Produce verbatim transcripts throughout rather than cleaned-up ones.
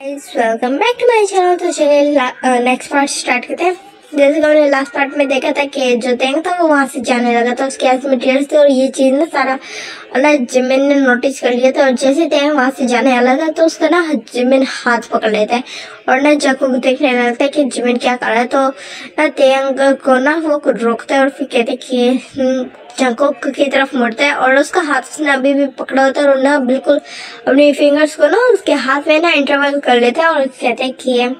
Welcome back to my channel. तो चलिए next part start करते हैं। जैसे कि हमने लास्ट पार्ट में देखा था कि जो तेंग था वो वहाँ से जाने लगा था, उसके हाथ में टीयर्स थे और ये चीज़ ना सारा ना जिमिन ने नोटिस कर लिया था। और जैसे तेंग वहाँ से जाने वाला था तो उसका ना जिमिन हाथ पकड़ लेता है और ना जको को देखने लगता है कि जिमिन क्या कर रहा है। तो ना तेंग को ना वो रोकता है और फिर कहते कि जंकुक की तरफ मुड़ता है और उसका हाथ उसने अभी भी पकड़ा होता है और ना बिल्कुल अपनी फिंगर्स को ना उसके हाथ में ना इंटरवल कर लेता है और कहते हैं कि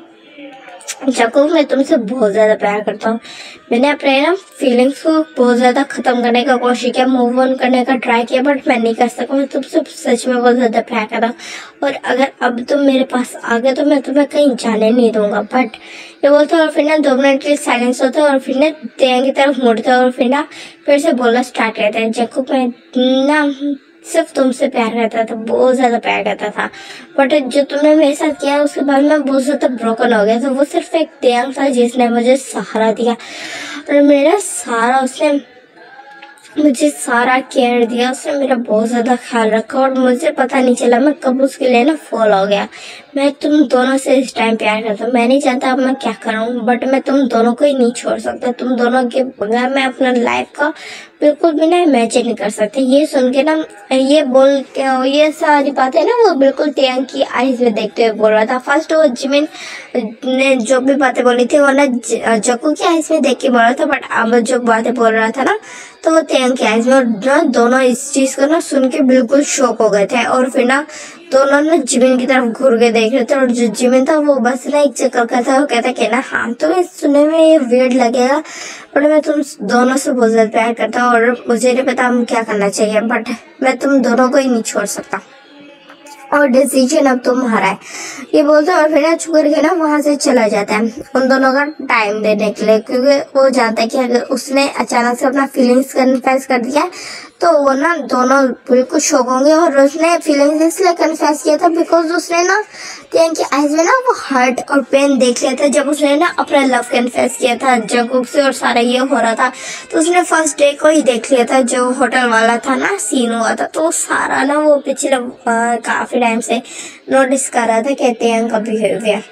जंकुक मैं तुमसे बहुत ज़्यादा प्यार करता हूँ। मैंने अपने ना फीलिंग्स को बहुत ज़्यादा ख़त्म करने का कोशिश किया, मूव ऑन करने का ट्राई किया, बट मैं नहीं कर सका। मैं तुमसे सच में बहुत ज़्यादा प्यार कर रहा और अगर अब तुम मेरे पास आ गए तो मैं तुम्हें कहीं जाने नहीं दूंगा। बट ये बोलता है और फिर ना दो मिनट के साइलेंस होता है और फिर ना तेंग की तरफ मुड़ता है और फिर ना फिर से बोलना स्टार्ट करता है, जंकुक मैं ना सिर्फ तुमसे प्यार करता था, बहुत ज़्यादा प्यार करता था, बट जो तुमने मेरे साथ किया उसके बाद मैं बहुत ज़्यादा ब्रोकन हो गया। तो वो सिर्फ एक तेंग था जिसने मुझे सहारा दिया और मेरा सारा उसने मुझे सारा केयर दिया, उसने मेरा बहुत ज़्यादा ख्याल रखा और मुझे पता नहीं चला मैं कब उसके लिए ना फॉल हो गया। मैं तुम दोनों से इस टाइम प्यार करता हूँ, मैं नहीं जानता अब मैं क्या करूँ, बट मैं तुम दोनों को ही नहीं छोड़ सकता। तुम दोनों के बगैर मैं अपना लाइफ का बिल्कुल भी ना इमेजिन नहीं कर सकते। ये सुन के ना ये बोल के ये सारी बातें ना वो बिल्कुल तेंग की आईज में देखते हुए बोल रहा था। फर्स्ट वो जिमिन ने जो भी बातें बोली थी वो ना जंकुक की आईज में देख के बोल रहा था, बट अब जो बातें बोल रहा था ना तो वो तेंग की आईज में, और ना दोनों इस चीज़ को ना सुन के बिल्कुल शॉक हो गए थे और फिर ना दोनों ना जिमिन की तरफ घूर के देख रहे थे। और जो जिमिन था वो बस ना एक चक्कर का था, वो कहता कि ना हाँ तुम्हें सुनने में ये वियर्ड लगेगा बट मैं तुम दोनों से बहुत ज़्यादा प्यार करता हूँ और मुझे नहीं पता हम क्या करना चाहिए, बट मैं तुम दोनों को ही नहीं छोड़ सकता और डिसीजन अब तुम्हारा है, ये बोलता है। और फिर ना छू करके ना वहाँ से चला जाता है उन दोनों का टाइम देने के लिए, क्योंकि वो जानता है कि अगर उसने अचानक से अपना फीलिंग्स कन्फेस कर दिया तो वो ना दोनों बिल्कुल शॉक होंगे। और उसने फीलिंग्स इसलिए कन्फेस किया था बिकॉज उसने ना तेंग की आईज में ना वो हर्ट और पेन देख लिया था जब उसने ना अपना लव कन्फेस किया था जंकुक से और सारा ये हो रहा था। तो उसने फर्स्ट डे को ही देख लिया था जो होटल वाला था ना सीन हुआ था, तो सारा ना वो पिछले काफ़ी टाइम से नोटिस कर रहा था कि तेंग का बिहेवियर।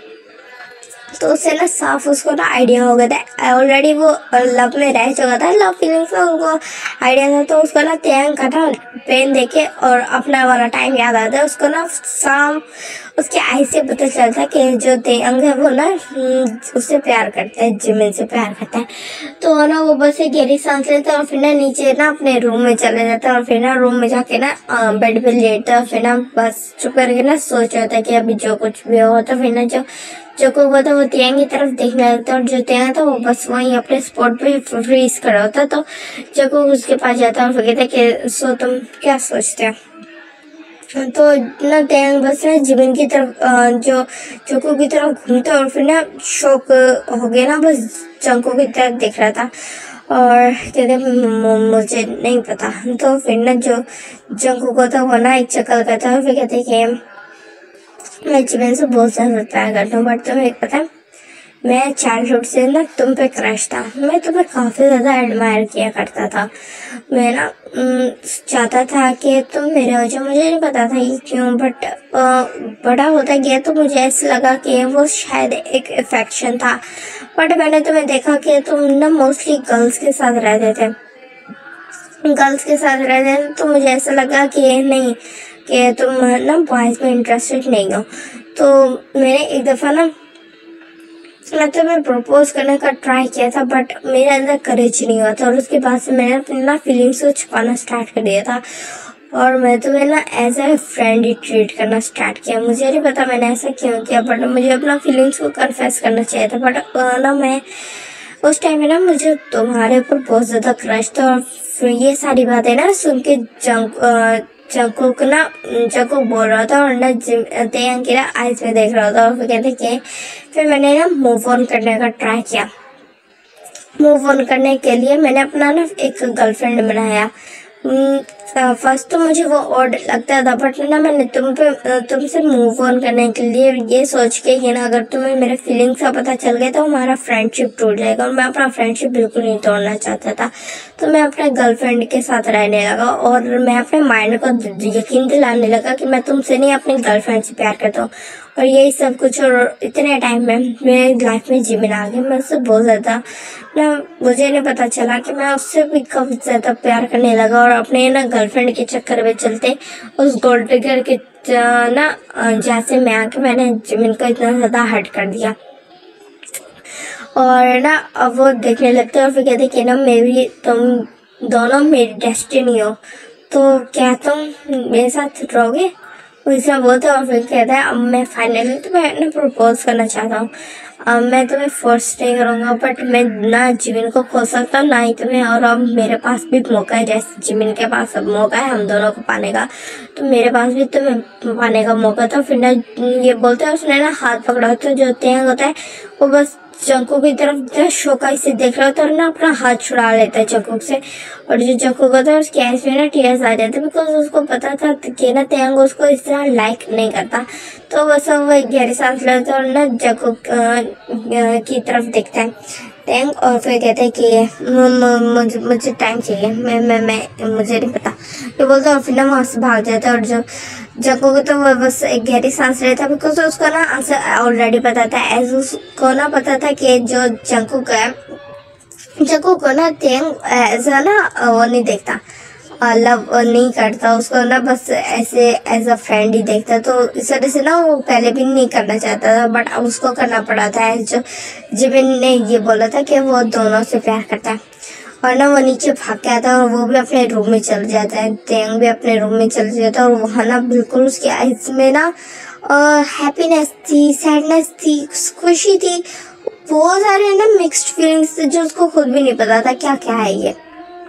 तो उससे ना साफ उसको ना आइडिया हो गया था, ऑलरेडी वो लव में रह चुका था, लव फीलिंग्स का उनको आइडिया था। तो उसको ना तेंग का ना पेन देखे और अपना वाला टाइम याद आता है उसको ना शाम उसके आई से पता चलता है कि जो तेंग है वो ना उससे प्यार करता है, जिमिन से प्यार करता है। तो ना वो बस एक गहरी सांस लेता है और फिर ना नीचे ना अपने रूम में चले जाता है और फिर ना रूम में जाके ना बेड पे लेटता है और फिर ना बस चुप करके ना सोच रहा था कि अभी जो कुछ भी हो। तो फिर ना जो जो को था वो तेंग की तरफ देखने लगता और जो तेंग था वो बस वहीं अपने स्पॉट पे फ्रीज खड़ा होता। तो जको उसके पास जाता और कहता कि सो तुम क्या सोचते हो। तो ना तेंग बस ना जिमिन की तरफ जो जको की तरफ घूमता और फिर ना शौक हो गया ना, बस जंको की तरफ देख रहा था और कहते मुझे नहीं पता। तो फिर ना जो जंको को था वो ना एक चक्कर करता और फिर कहते कि मैं जिमिन से बहुत ज़्यादा प्यार करता हूँ, बट तुम्हें पता है मैं चाइल्डहुड से ना तुम पे क्रश था, मैं तुम्हें काफ़ी ज़्यादा एडमायर किया करता था। मैं ना चाहता था कि तुम मेरे हो जाओ, मुझे नहीं पता था ये क्यों, बट बड़ा होता गया तो मुझे ऐसा लगा कि वो शायद एक अफेक्शन था। बट मैंने तुम्हें देखा कि तुम ना मोस्टली गर्ल्स के साथ रहते थे गर्ल्स के साथ रहते थे तो मुझे ऐसा लगा कि नहीं कि तुम ना बॉयज़ में इंटरेस्टेड नहीं हो। तो मैंने एक दफ़ा ना मैं तुम्हें प्रपोज करने का ट्राई किया था बट मेरे अंदर करेज नहीं हुआ था और उसके बाद से मैंने अपनी ना फीलिंग्स को छुपाना स्टार्ट कर दिया था और मैं तुम्हें ना एज ए फ्रेंड ही ट्रीट करना स्टार्ट किया। मुझे नहीं पता मैंने ऐसा क्यों किया, बट मुझे अपना फीलिंग्स को कन्फेस करना चाहिए था। बट ना मैं उस टाइम में ना मुझे तुम्हारे ऊपर बहुत ज़्यादा क्रश था और फिर ये सारी बातें ना सुन के जंक जंकुक ना जंकुक बोल रहा था और ना तेंग की ना आईज में देख रहा था और फिर कहते कि फिर मैंने ना मूव ऑन करने का ट्राई किया। मूव ऑन करने के लिए मैंने अपना ना एक गर्लफ्रेंड बनाया। फर्स्ट तो मुझे वो ऑड लगता था, बट ना मैंने तुम पे तुमसे मूव ऑन करने के लिए ये सोच के कि ना अगर तुम्हें मेरे फीलिंग्स का पता चल गया तो हमारा फ्रेंडशिप टूट जाएगा, और मैं अपना फ्रेंडशिप बिल्कुल नहीं तोड़ना चाहता था। तो मैं अपने गर्लफ्रेंड के साथ रहने लगा, और मैं अपने माइंड को यकीन दिलाने लगा कि मैं तुमसे नहीं अपनी गर्लफ्रेंड से प्यार करता हूँ। और यही सब कुछ, और इतने टाइम में मेरी लाइफ में जिमिन आ गया। मैं उससे बहुत ज़्यादा ना, मुझे नहीं पता चला कि मैं उससे भी कब ज़्यादा प्यार करने लगा, और अपने ना गर्लफ्रेंड के चक्कर में चलते उस गोल्ड डिगर के ना जैसे मैं आके मैंने जिमिन को इतना ज़्यादा हर्ट कर दिया। और ना अब वो देखने लगते और फिर कहते कि ना मेरी तुम दोनों मेरी डेस्टिनी हो, तो क्या तुम मेरे साथ रहोगे? वैसा बोलता है, और फिर कहता है अब मैं फाइनली तुम्हें ना प्रपोज करना चाहता हूँ। अब मैं तुम्हें फोर्स नहीं करूँगा, बट मैं ना जिमिन को खो सकता हूँ ना ही तुम्हें, और अब मेरे पास भी मौका है, जैसे जिमिन के पास अब मौका है हम दोनों को पाने का, तो मेरे पास भी तुम्हें पाने का मौका था। फिर ना ये बोलते हैं, उसने ना हाथ पकड़ा, तो जो तेंग होता है वो बस जंकुक की तरफ शोकाई से देख रहा होता है और ना अपना हाथ छुड़ा लेता है जंकुक से, और जो जंकुक होता है उसकी आईज में ना टीयर्स आ जाते हैं, बिकॉज उसको पता था कि ना तेंग उसको इस तरह लाइक नहीं करता। तो बस वो एक गहरी सांस लेता है और ना जंकुक की तरफ देखता है तेंग, और फिर कहते हैं कि मुझे मुझे टाइम चाहिए, मैं मैं मैं मुझे नहीं पता, ये बोलता है, और फिर ना वहाँ से भाग जाता है। और जो जंकुक तो वो बस एक गहरी सांस लेता है, बिकॉज उसको ना आंसर ऑलरेडी पता था, एज उसको ना पता था कि जो जंकुक है, जंकुक को ना तेंग एज ना वो नहीं देखता, लव नहीं करता उसको ना, बस ऐसे एज अ फ्रेंड ही देखता। तो इस वजह से ना वो पहले भी नहीं करना चाहता था, बट अब उसको करना पड़ा था, जो जिमिन ने ये बोला था कि वो दोनों से प्यार करता है। और ना वो नीचे भाग के आता है, और वो भी अपने रूम में चल जाता है, तेंग भी अपने रूम में चल जाता है, और वहाँ ना बिल्कुल उसकी आइज में ना हैप्पीनेस थी, सैडनेस थी, खुशी थी, बहुत सारे ना मिक्स्ड फीलिंग्स थे जो उसको खुद भी नहीं पता था क्या क्या है ये।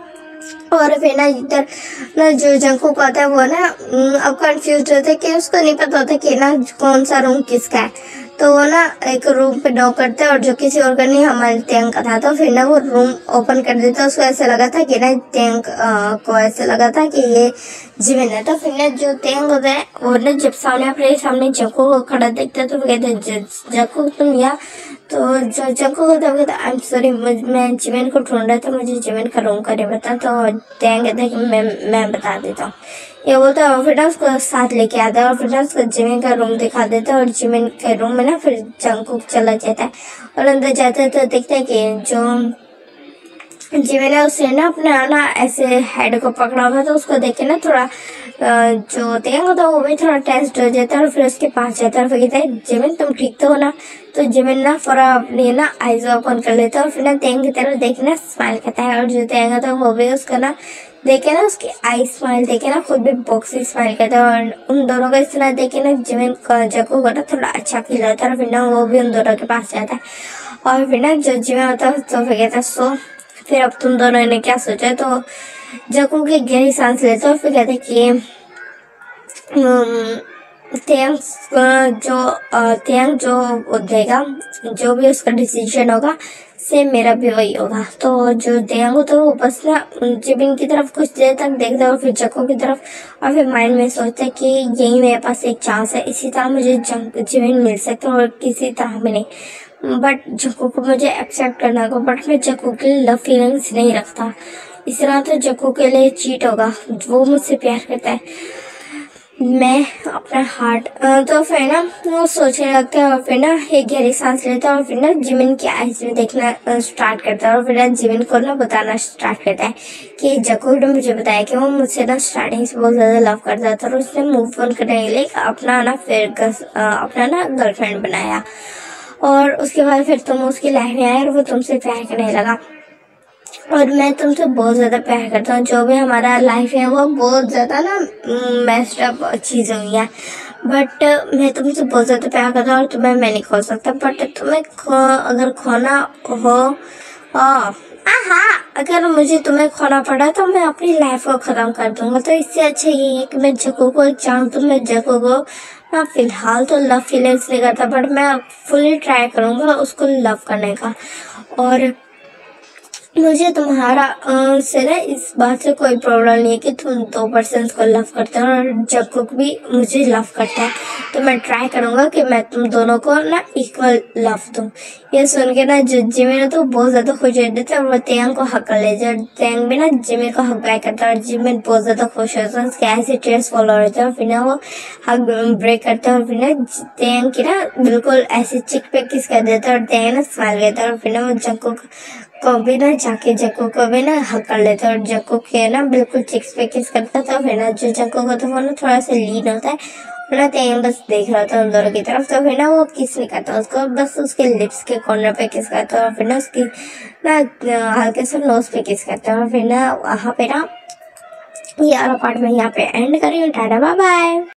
और फिर ना इधर ना जो जंकुक आता है वो ना अब कंफ्यूज होता है कि उसको नहीं पता होता कि ना कौन सा रूम किसका है, तो वो ना एक रूम पे नॉक करता है, और जो किसी और का नहीं हमारे तेंग का था, तो फिर ना वो रूम ओपन कर देता है। उसको ऐसा लगा था कि ना तेंग को ऐसा लगा था कि ये जिमिन है। तो फिर ना जो तेंग होता है वो ना जब सामने अपने सामने जंकुक को खड़ा देखता है, तो कहते हैं जंकुक तुम यहाँ, तो जो जंकुक होता है कहता है आई एम सॉरी, मैं जिमिन को ढूंढ रहा था, मुझे जिमिन का रूम का नहीं पता। तो तेंग कहता है कि मैं मैं बता देता हूँ, ये बोलता है, और फिर ना उसको साथ लेके आता है, और फिर ना उसको जिमिन का रूम दिखा देता है, और जिमिन के रूम में ना फिर जंकुक चला जाता है, और अंदर जाता है तो देखता है कि जो जिमिन है उसने ना अपना ना ऐसे हेड को पकड़ा हुआ, तो उसको देख के ना थोड़ा जो तेंग होता है वो भी थोड़ा टेस्ट हो जाता है, और फिर उसके पास जाता है और फिर कहता है जिमिन तुम ठीक तो हो ना? तो जिमिन ना थोड़ा अपनी ना आइज ओपन कर लेता है, और फिर ना तेंग की तरफ देखना स्माइल करता है, और जो तेंग होता है वो भी उसका ना देखे ना उसकी आई स्माइल देखे ना खुद भी बॉक्सी स्माइल करता है, और उन दोनों का इस तरह देखे ना जिमिन जंकुक को ना थोड़ा अच्छा फील होता है, और फिर ना वो भी उन दोनों के पास जाता है, और फिर ना जो जिमिन होता है तो फिर कहता है सो फिर अब तुम दोनों ने क्या सोचा? तो जंकुक की गहरी सांस लेता है और फिर कहते कि तेंग जो तेंग जो देगा, जो भी उसका डिसीजन होगा सेम मेरा भी वही होगा। तो जो तेंग होता है वो बस ना जिमिन की तरफ कुछ देर तक देखता है, और फिर जंकुक की तरफ, और फिर माइंड में सोचता है कि यही मेरे पास एक चांस है, इसी तरह मुझे जिमिन मिल सकता है और किसी तरह भी नहीं, बट जंकुक को मुझे एक्सेप्ट करना होगा, बट मैं जंकुक के लिए लव फीलिंग्स नहीं रखता, इस तरह तो जंकुक के लिए चीट होगा, वो मुझसे प्यार करता है, मैं अपना हार्ट। तो फिर ना वो सोचने लगता है, और फिर ना एक गहरी सांस लेता है, और फिर ना जिमिन की आईज में देखना स्टार्ट करता है, और फिर ना जिमिन को ना बताना स्टार्ट करता है कि जंकुक ने मुझे बताया कि वो मुझसे ना स्टार्टिंग से बहुत ज़्यादा लव करता था, और उसने मूव ऑन करने के लिए अपना ना फिर अपना ना गर्लफ्रेंड बनाया, और उसके बाद फिर तुम उसकी लाइफ में आए और वो तुमसे प्यार करने लगा, और मैं तुमसे बहुत ज़्यादा प्यार करता हूँ। जो भी हमारा लाइफ है वो बहुत ज़्यादा ना मेस्ड अप चीज़ हुई है, बट मैं तुमसे बहुत ज़्यादा प्यार करता हूँ, और तुम्हें मैं नहीं खो सकता, बट तुम्हें खो अगर खोना हो हाँ अगर मुझे तुम्हें खोना पड़ा तो मैं अपनी लाइफ को ख़त्म कर दूंगा। तो इससे अच्छा ये है कि मैं जंकुक को एक चांस दूँ। मैं जंकुक को ना फिलहाल तो लव फीलिंग्स नहीं करता, बट मैं फुली ट्राई करूँगा उसको लव करने का, और मुझे तुम्हारा अ, से ना इस बात से कोई प्रॉब्लम नहीं है कि तुम दो पर्सन को लव करते हो और जंगकुक भी मुझे लव करता है, तो मैं ट्राई करूंगा कि मैं तुम दोनों को ना इक्वल लव दूं। ये सुन के ना जो जिमिन तो बहुत ज्यादा खुश हो जाता है और वो तेयंग को हक कर लेता है। तेयंग भी ना जिमिन को हक बैक करता है और जिमिन बहुत ज्यादा खुश होता है, उसके ऐसे टीयर्स फॉलो होते हैं और फिर ना वो हक ब्रेक करता है और फिर ना तेयंग की ना बिल्कुल ऐसे चिक पे किस कर देता है और तेयंग ना स्माइल करता है और फिर ना वो जंगकुक को भी ना जाके जक्को को भी ना हक कर लेता है और जक्को के ना बिल्कुल चिक्स पे किस करता था। फिर ना जो जक्को को तो वो ना थोड़ा सा लीन होता है और ना तेयंग बस देख रहा था उन दोनों की तरफ, तो फिर ना वो किस नहीं करता उसको, बस उसके लिप्स के कॉर्नर पे किस करता है और फिर ना उसकी ना हल्के से नोज पे किस करता है और फिर ना वहाँ पे ना ये वाला पार्ट में यहाँ पे एंड करी हूँ। Tata bye bye.